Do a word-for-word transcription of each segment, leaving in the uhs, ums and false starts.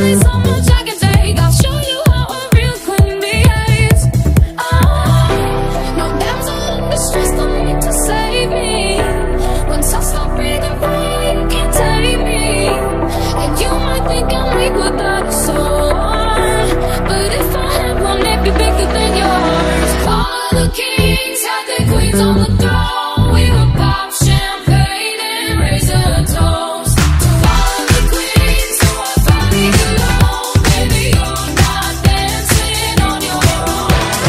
only so much I can take. I'll show you how a real queen behaves. Oh, no damsel in distress, don't need to save me. Once I stop breathing fire, you can't take me. And you might think I'm weak without a soul, but if I had one, it'd be bigger than yours. All the kings had their queens on the throne. We would pop champagne and raise a toast to all the queens who are fighting alone. Baby, you're not dancing on your own.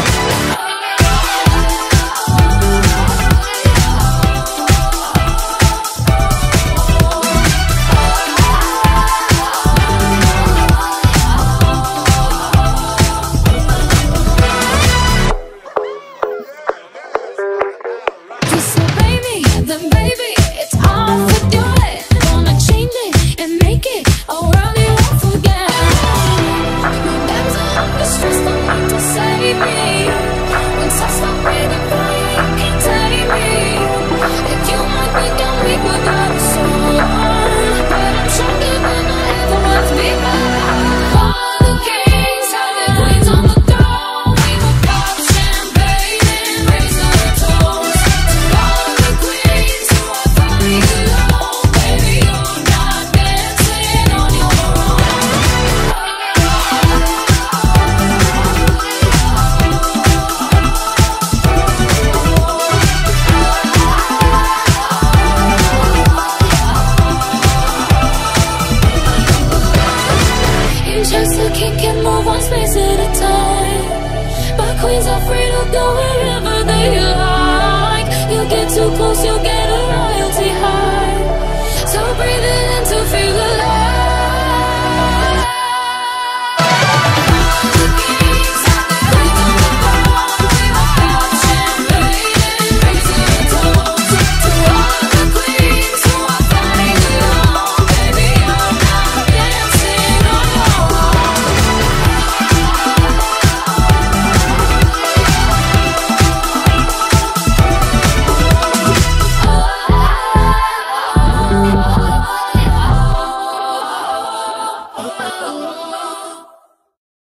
You said baby, then baby, it's off with your head. Wanna change it and make it a world you won't forget. No damsel in distress, don't need to save me. Once I stop breathing fire, you can't take me. And you might think I'm weak without a soul, but I'm stronger than I ever was before. All the kings had their queens on the throne. We would pop champagne and raise a toast to all the queens who are fighting alone. Baby, you're not dancing on your own. In just a king can move one space at a time, but queens are free to go wherever they like. You get too close, you get a royalty high. So breathe it in to feel alive. The kings have their queens on the throne. We will pop champagne and raise a toast to all the queens who are fighting alone. Baby, you're not dancing on your own. Oh,